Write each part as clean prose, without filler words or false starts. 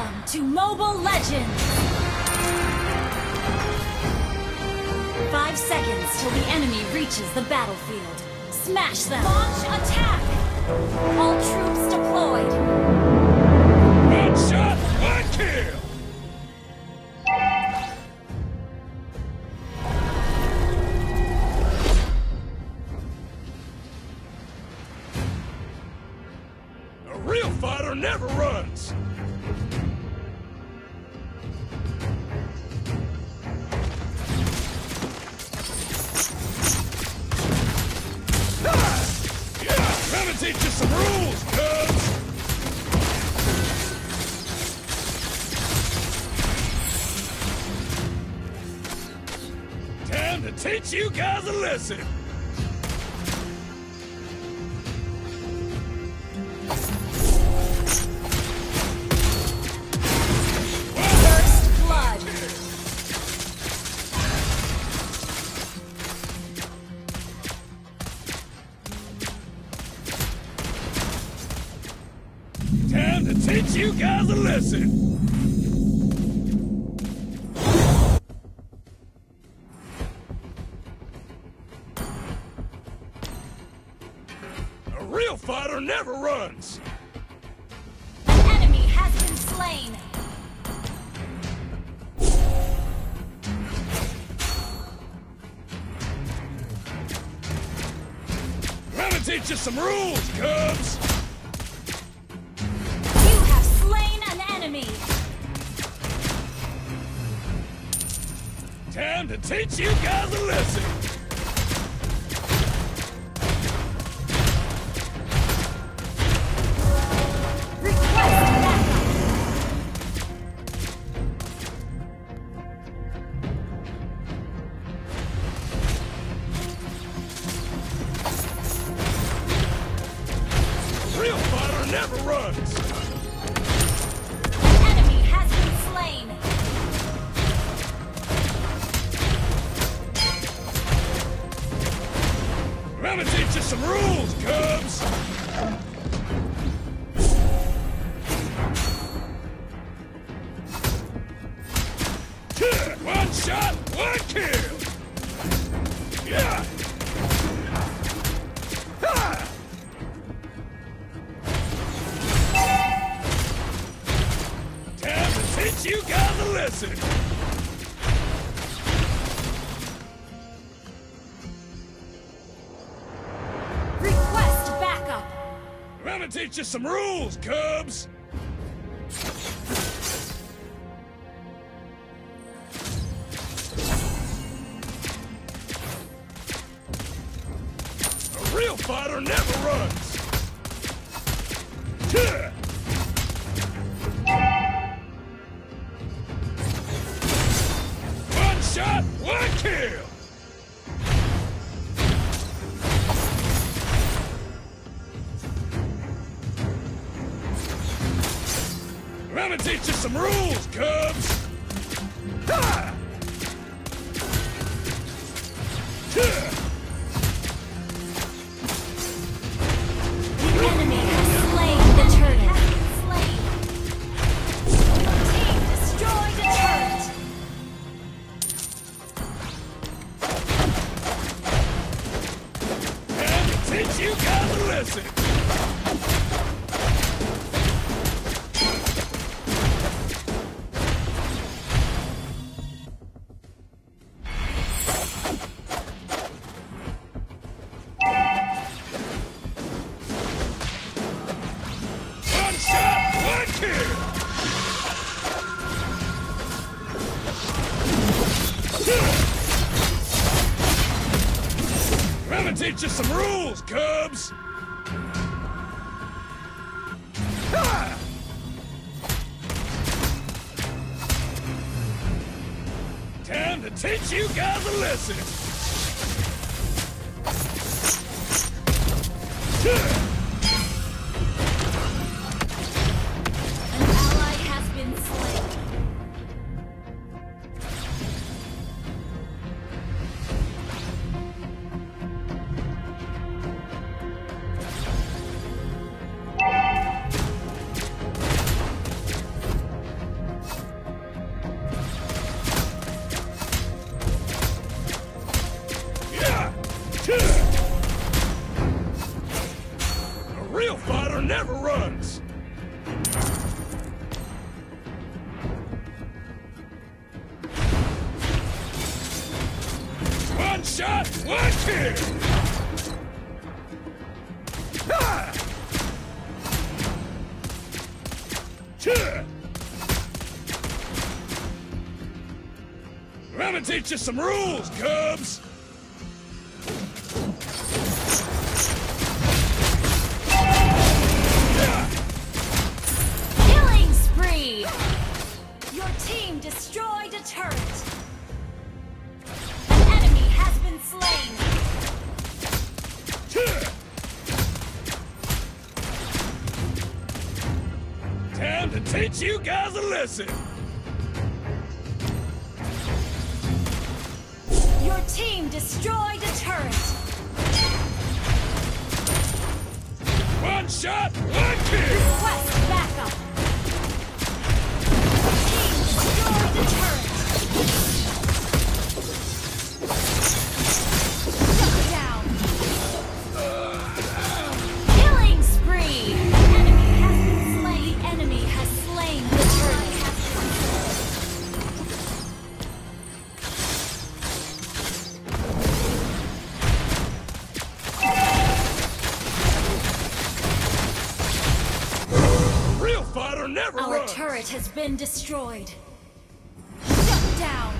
Welcome to Mobile Legends! 5 seconds till the enemy reaches the battlefield. Smash them! Launch attack! All troops deployed! One shot, one kill! A real fighter never runs! Let me teach you some rules, cubs! Time to teach you guys a lesson! First blood! Time to teach you guys a lesson! A real fighter never runs! An enemy has been slain! Let me teach you some rules, cubs! You have slain an enemy! Time to teach you guys a lesson! Request backup! Real fighter never runs! An enemy has been slain! Let me teach you some rules, cubs! One shot, one kill! Yeah! Ha! Time to teach you guys a lesson! Request backup! Let me teach you some rules, cubs! A real fighter never runs! One shot, one kill! Let me teach you some rules, cubs! Ha! The enemy has slain the turret! Team destroyed a turret! Time to teach you guys a lesson! One shot, one kill! Let me teach you some rules, cubs! Ha! Time to teach you guys a lesson! An ally has been slain. never runs! One shot, one kill! Ah! I'm gonna teach you some rules, Cubs! Killing spree! Your team destroyed a turret. An enemy has been slain. Time to teach you guys a lesson! Your team destroyed a turret. One shot, one kill! Request backup. Team destroyed a turret. Shut down. Killing spree. Enemy has been slain. The enemy has slain the turret. Real fighter never Our runs! turret has been destroyed. Shut down.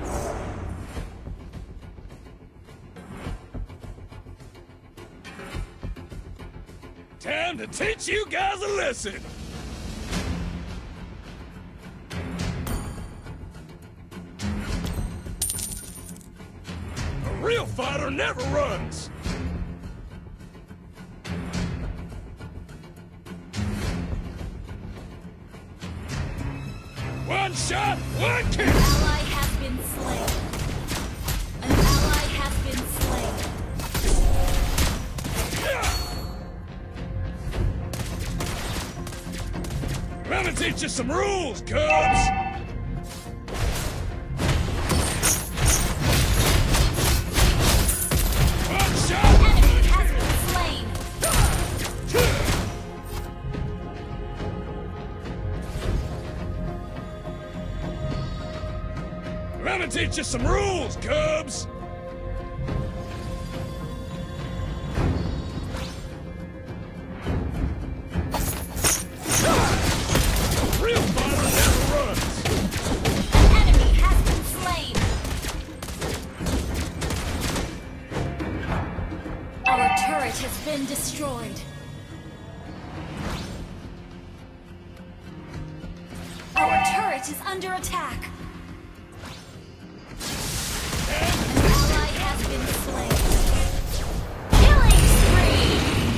Time to teach you guys a lesson! A real fighter never runs! One shot, one kill! An ally has been slain. An ally has been slain. I'm gonna teach you some rules, Cubs! One shot, Enemy has been slain. I'm gonna teach you some rules, Cubs! Real fighter never runs! An enemy has been slain. Our turret has been destroyed. Our turret is under attack. An ally has been slain. Killing spree!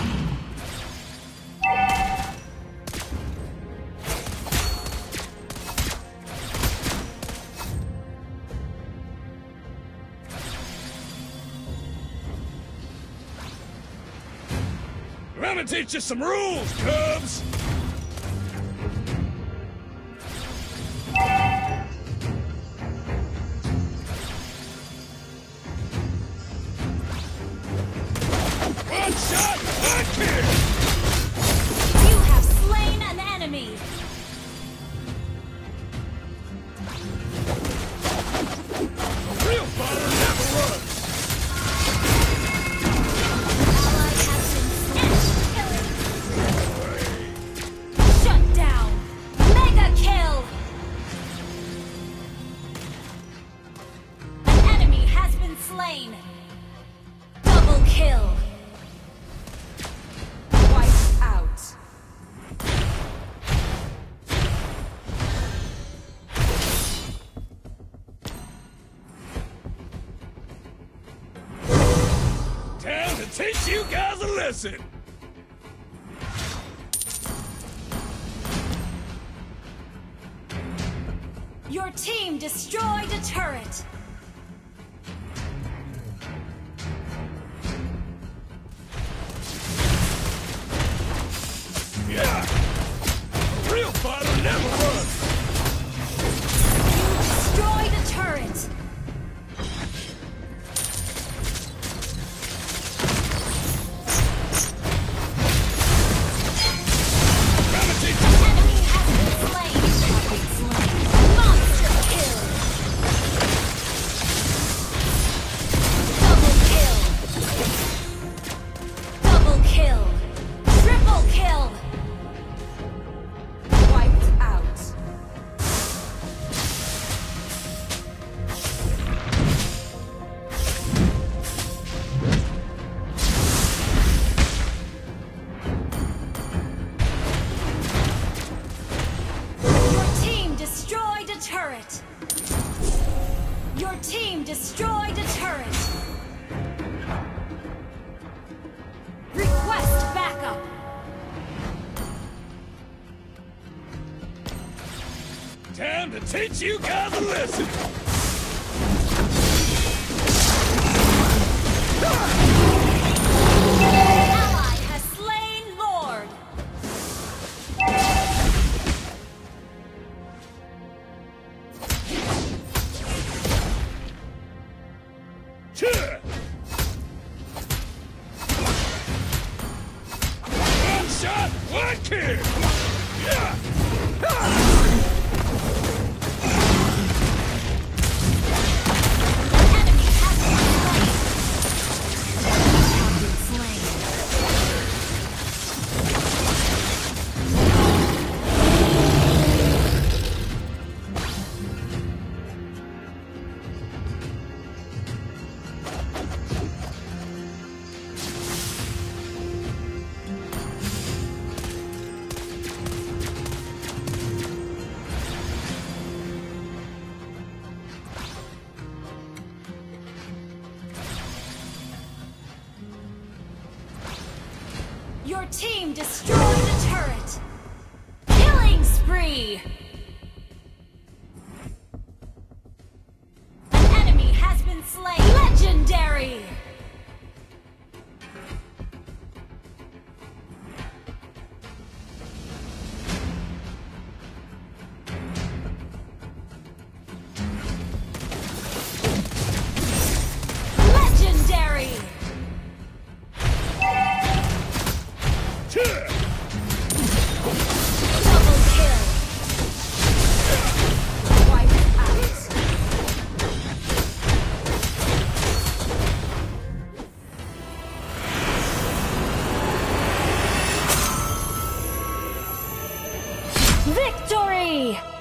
I'm gonna teach you some rules, Cubs! One shot, one kill! You have slain an enemy. Real fighter never runs! Ally has been slain. Shut down. Mega kill. An enemy has been slain. Double kill. Wiped out. Time to teach you guys a lesson! Your team destroyed a turret. Yeah! A real fighter never runs! You destroyed a turret. Your team destroyed a turret. Request backup. Time to teach you guys a lesson! Ally has slain Lord. One shot, one kill! Yeah! Enemy has been slain. Your team destroyed a turret. Killing spree. An enemy has been slain. Legendary. Legendary. Double kill. Wipe out. Victory!